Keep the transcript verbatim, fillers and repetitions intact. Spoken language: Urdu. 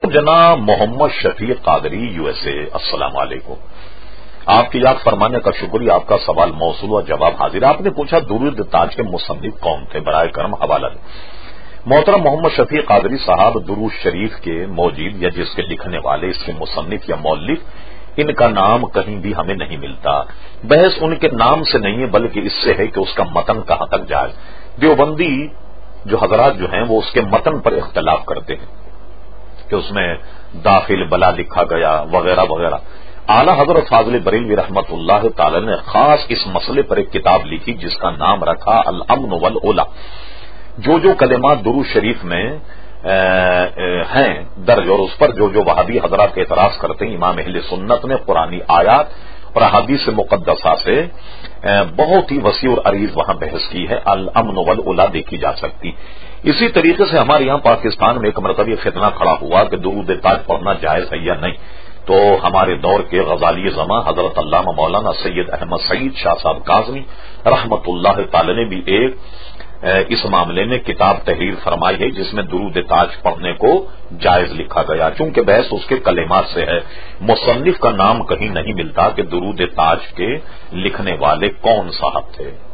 جناب Muhammad Shafiq Qadri U S A, السلام علیکم۔ آپ کی یاد فرمانے کا شکریہ، آپ کا سوال موصول و جواب حاضر۔ آپ نے پوچھا درود تاج کے مصنف کون تھے، برائے کرم حوالہ دیں۔ محترم محمد شفیق قادری صاحب درود شریف کے موجد یا جس کے لکھنے والے، اس کے مصنف یا مؤلف، ان کا نام کہیں بھی ہمیں نہیں ملتا۔ بحث ان کے نام سے نہیں ہے بلکہ اس سے ہے کہ اس کا متن کہاں تک جائے۔ دیوبندی جو حضرات جو ہیں وہ اس کے متن پر اختلاف کرتے ہیں کہ اس میں داخل بلا لکھا گیا وغیرہ وغیرہ۔ اعلی حضرت فاضل بریلوی رحمت اللہ تعالی نے خاص اس مسئلے پر ایک کتاب لکھی جس کا نام رکھا الامن والعلا۔ جو جو کلمات درود شریف میں ہیں درج اور اس پر جو جو وہابی حضرات اعتراض کرتے ہیں، امام اہل سنت نے قرآنی آیات اور احادیث مقدسہ سے بہت ہی وسیع اور عریض وہاں بحث کی ہے۔ الامن والعلا دیکھی جا سکتی۔ اسی طریقے سے ہمارے یہاں پاکستان میں ایک مرتبہ فتنہ کھڑا ہوا کہ درود تاج پڑھنا جائز ہے یا نہیں، تو ہمارے دور کے غزالی زماں حضرت علامہ مولانا سید احمد سعید شاہ صاحب کاظمی رحمت اللہ تعالی نے بھی ایک اس معاملے میں کتاب تحریر فرمائی ہے جس میں درود تاج پڑھنے کو جائز لکھا گیا، چونکہ بحث اس کے کلمات سے ہے۔ مصنف کا نام کہیں نہیں ملتا کہ درود تاج کے لکھنے والے کون صاحب تھے۔